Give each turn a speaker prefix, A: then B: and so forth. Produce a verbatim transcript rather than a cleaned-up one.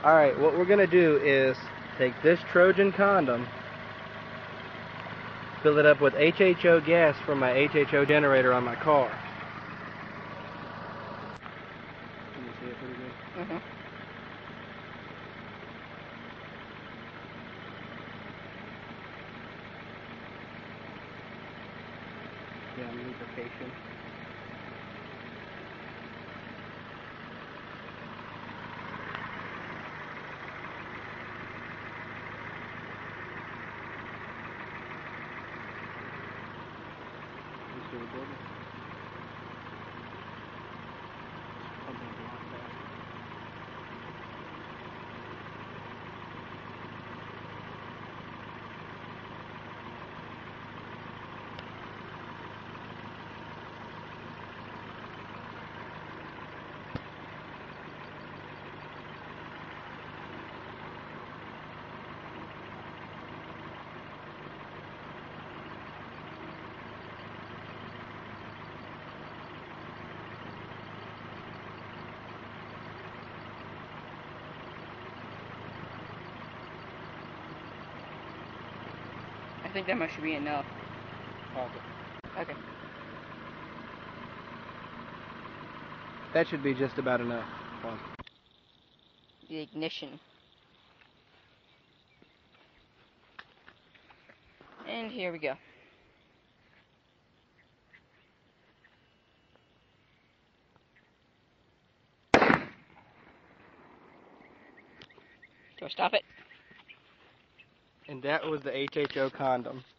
A: Alright, what we're going to do is take this Trojan condom, fill it up with H H O gas from my H H O generator on my car. Can you see it pretty good?
B: Mm-hmm.
A: Yeah, lubrication. You see the border? Pumping a lot fast.
B: I think that must be enough.
A: Okay.
B: Okay.
A: That should be just about enough. Pause.
B: The ignition. And here we go. Do I stop it?
A: And that was the H H O condom.